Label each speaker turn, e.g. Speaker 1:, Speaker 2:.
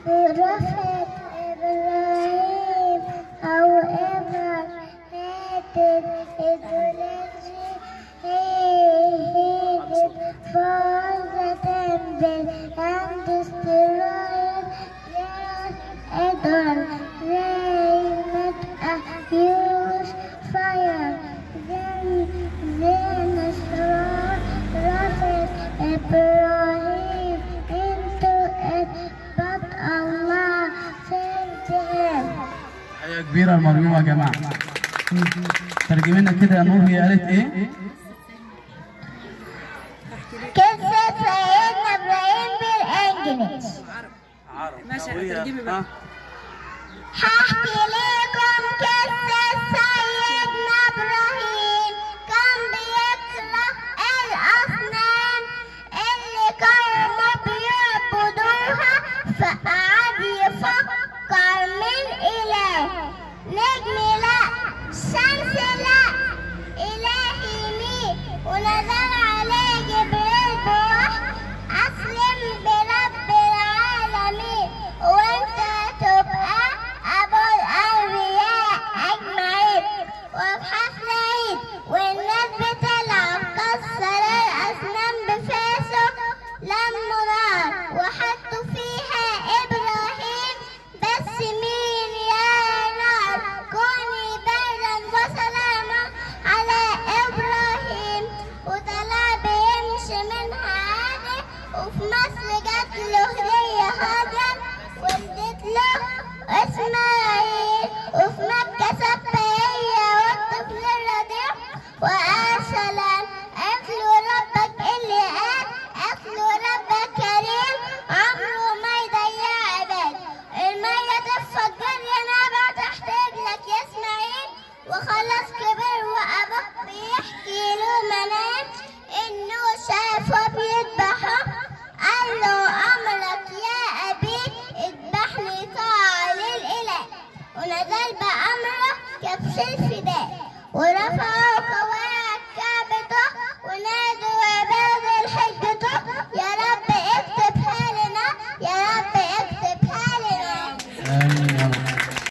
Speaker 1: Prophet Ibrahim, however, hated his religion. He headed for the temple and destroyed their idol. They met a huge fire. Then Prophet Ibrahim into it, but Allah saved him.
Speaker 2: حياة كبيرة المريوم يا جماعة. ترجمي لنا كده يا نور، هي قالت ايه؟
Speaker 1: قصة سيدنا إبراهيم بالإنجليزي.
Speaker 3: ماشي ترجمي بقى.
Speaker 1: هحكي لكم قصة سيدنا إبراهيم كان بيكره الأصنام اللي كانوا بيعبدوها، فقعد يفكر من إله. نجم لا، شمس لا، إلهي مين؟ ونزل عليه جبريل بوحي، أسلم برب العالمين وأنت تبقى أبو الأنبياء أجمعين. وفي حفل عيد والناس بتلعب كسر الأصنام بفاسه، لموا نار وحطوا فيها إبراهيم. بس مين يا نار كوني بردا وسلاما على إبراهيم. وطلع بيمشي منها عادي، وفي مصر جات له هدية هاجر ولدت له إسماعيل. وفي مكة سبية والطفل الرضيع وقال سلام. قفلوا ربك اللي قال، قفلوا ربك كريم عمره ما يضيع عباد. المية تتفجر يا نابع تحت رجلك يا إسماعيل. وخلاص كبر وأبوك بيحكي له منام إنه شافه بيذبحه. قال له أمرك يا أبي اذبحني طاعة للإله. ونزل بأمره كبش الفداء ورفع